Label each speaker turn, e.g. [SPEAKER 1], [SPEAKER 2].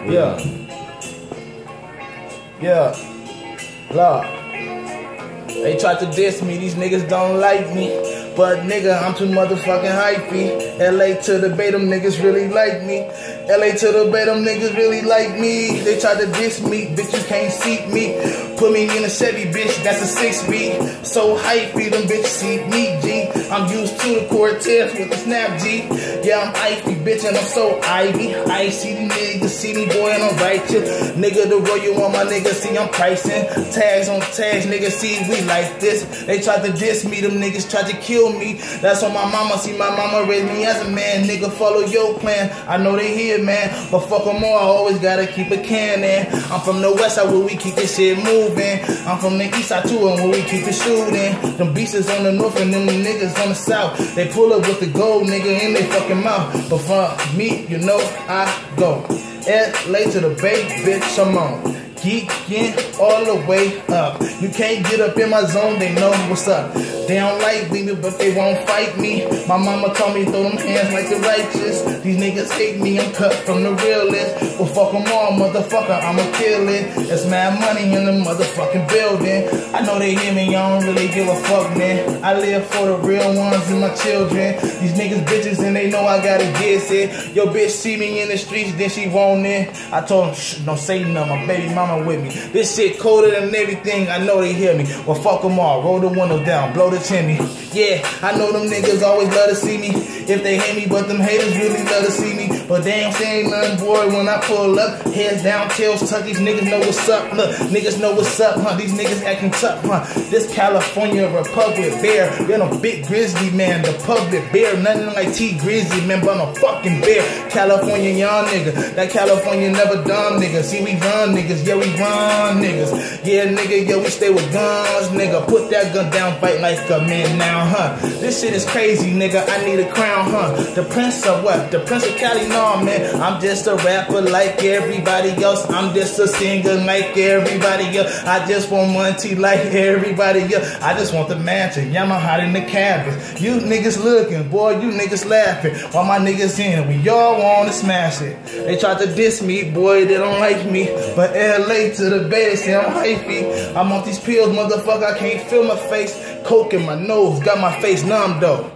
[SPEAKER 1] Yeah. Yeah. Look. They tried to diss me, these niggas don't like me. But nigga, I'm too motherfucking hypey. LA to the Bay, them niggas really like me. LA to the Bay, them niggas really like me. They tried to diss me, bitch, you can't seat me. Put me in a Chevy, bitch, that's a 6-speed. So hypey, them bitches see me, G. I'm used to the Cortez with the snap, G. Yeah, I'm hypey, bitch, and I'm so ivy. I see these niggas, see me, boy, and I'm righteous. Nigga, the royal on my niggas, see I'm pricing. Tags on tags, niggas, see we like this. They tried to diss me, them niggas tried to kill me. That's on my mama, see my mama raised me as a man. Nigga, follow your plan. I know they here, man, but fuck them all, I always gotta keep a cannon. I'm from the west side where we keep this shit moving. I'm from the east side too, and where we keep it shooting. Them beasts is on the north and them niggas on the south. They pull up with the gold, nigga, in they fucking mouth. But for me, you know I go LA to the Bay, bitch, I'm on. Geeking all the way up. You can't get up in my zone, they know what's up. They don't like me, but they won't fight me. My mama told me throw them hands like the righteous. These niggas hate me, I'm cut from the realest. Well, fuck them all, motherfucker, I'ma kill it. It's mad money in the motherfucking building. I know they hear me, I don't really give a fuck, man. I live for the real ones and my children. These niggas bitches and they know I gotta get it. Yo, bitch see me in the streets, then she want it. I told them, shh, don't say nothing, my baby mama with me. This shit colder than everything, I know they hear me. Well, fuck them all, roll the window down, blow the chimney. Yeah, I know them niggas always love to see me. If they hate me, but them haters really love to see me. But they ain't saying nothing, boy, when I pull up. Heads down, tails tucked, these niggas know what's up. Look, niggas know what's up, huh? These niggas acting tough, huh? This California Republic bear, you're no big grizzly, man. The public bear, nothing like T Grizzly, man, but I'm a fucking bear. California young nigga, that California never dumb nigga. See, we run niggas, yeah, we run niggas. Yeah, nigga, yeah, we stay with guns, nigga. Put that gun down, fight like a man now, huh? This shit is crazy, nigga. I need a crown, huh? The Prince of what? The Prince of Cali, no, man. I'm just a rapper like everybody else. I'm just a singer like everybody else. I just want money like everybody else. I just want the mansion, yeah, I'm hot in the cabin. You niggas looking, boy, you niggas laughing. While my niggas in, we all wanna smash it. They tried to diss me, boy, they don't like me. But LA to the Bay, say I'm hypey. I'm off these pills, motherfucker, I can't feel my face. Coke in my nose, got my face numb though.